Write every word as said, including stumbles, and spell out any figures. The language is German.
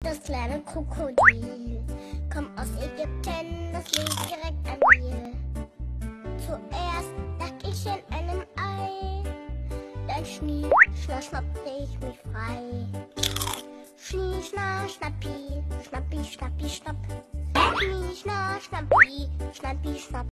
Das kleine Krokodil kommt aus Ägypten, das liegt direkt an mir. Zuerst lag ich in einem Ei, dann schnie, schna, schnappte ich mich frei. Schnie, schna, schnappi, schnappi, schnappi, schnapp. Schnie, schna, schnappi, schnappi, schnapp.